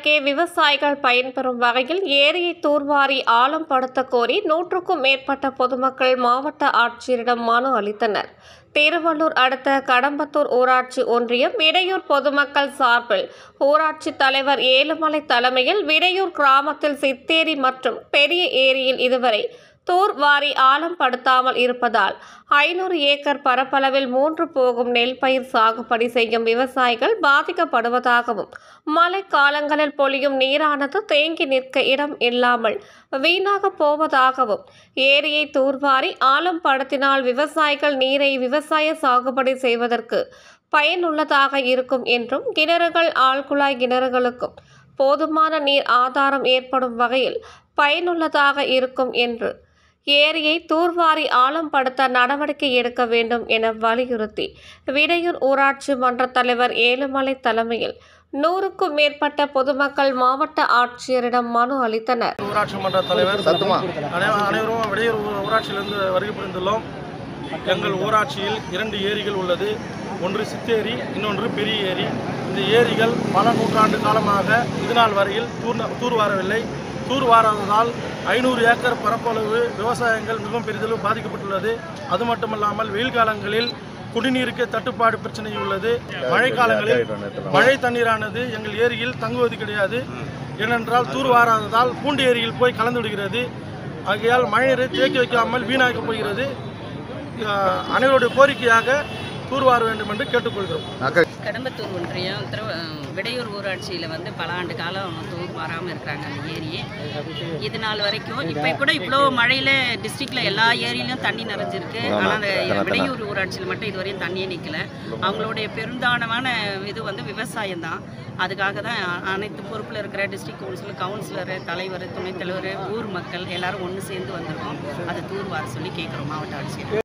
அருகே விவசாயிகள் பயன்பெறும் வகையில் ஏரியை தூர்வாரி ஆழம் படுத்த கோரி 100க்கும் மேற்பட்ட பொதுமக்கள் மாவட்ட ஆட்சியரிடம் மனு அளித்தனர். திருவள்ளூர் அடுத்த கடம்பத்தூர் ஊராட்சி ஒன்றியம் விடையூர் பொதுமக்கள் சார்பில் ஊராட்சி தலைவர் ஏழுமலை தலைமையில் விடையூர் கிராமத்தில் சித்தேரி மற்றும் பெரிய ஏரியில் இதுவரை தூர்வாரி ஆழம் படுத்தாமல் இருப்பதால் 500 ஏக்கர் பரப்பளவில் 3 போகும் நெல் பயிர் சாகுபடி செய்யும் விவசாயிகள் பாதிக்கப்படுவதாகவும், மழை காலங்களில் பொழியும் நீரானது தேங்கி நிற்க இடம் இல்லாமல் வீணாக போவதாகவும், ஏரியை தூர்வாரி ஆழம் படுத்தினால் விவசாயிகள் நீரை விவசாய சாகுபடி செய்வதற்கு பயனுள்ளதாக இருக்கும் என்றும், கிணறுகள் ஆழ்குழாய் கிணறுகளுக்கும் போதுமான நீர் ஆதாரம் ஏற்படும் வகையில் பயனுள்ளதாக இருக்கும் என்று ஏரியை தூர்வாரி ஆழம் படுத்த நடவடிக்கை எடுக்க வேண்டும் என வலியுறுத்தி விடையூர் ஊராட்சி மன்ற தலைவர் ஏழுமலை தலைமையில் 100க்கும் மேற்பட்ட பொதுமக்கள் மாவட்ட ஆட்சியரிடம் மனு அளித்தனர். ஊராட்சி மன்ற தலைவர் அனைவரும் விடையூர் ஊராட்சியிலிருந்து வருகை புரிந்துள்ளோம். எங்கள் ஊராட்சியில் 2 ஏரிகள் உள்ளது. ஒன்று சித்தேரி, இன்னொன்று பெரிய ஏரி. இந்த ஏரிகள் பல நூற்றாண்டு காலமாக இதுநாள் வரையில் தூர்வாரவில்லை. தூர்வாராததால் 500 ஏக்கர் பரப்பளவு விவசாயங்கள் மிகவும் பெரிதளவு பாதிக்கப்பட்டுள்ளது. அது மட்டுமல்லாமல் வெயில் காலங்களில் குடிநீருக்கு தட்டுப்பாடு பிரச்சனை உள்ளது. மழை காலங்களில் மழை தண்ணீரானது எங்கள் ஏரியில் தங்குவது கிடையாது. ஏனென்றால் தூர்வாராததால் பூண்டு ஏரியில் போய் கலந்து விடுகிறது. ஆகையால் மழைநீரை தேக்கி வைக்காமல் வீணாக்க போகிறது. அனைவருடைய கோரிக்கையாக தூர்வார வேண்டும் என்று கேட்டுக்கொள்கிறோம். கடம்பத்தூர் ஒன்றியம் விடையூர் ஊராட்சியில் பல ஆண்டு காலம் தூர்வாராமல் இருக்கிறாங்க அந்த ஏரியை. இது நாள் வரைக்கும் இப்போ கூட இவ்வளோ மழையில் டிஸ்ட்ரிக்டில் எல்லா ஏரியிலும் தண்ணி நிறைஞ்சிருக்கு. ஆனால் அந்த விடையூர் ஊராட்சியில் மட்டும் இதுவரையும் தண்ணியே நிற்கலை. அவங்களுடைய பெருந்தானமான இது விவசாயம் தான். அதுக்காக தான் அனைத்து பொறுப்பில் இருக்கிற டிஸ்ட்ரிக்ட் கவுன்சிலர், தலைவர், துணைத் தலைவர், ஊர் மக்கள் எல்லாரும் ஒன்று சேர்ந்து வந்திருக்கோம். அதை தூர்வார சொல்லி கேட்குறோம் மாவட்ட ஆட்சியர்.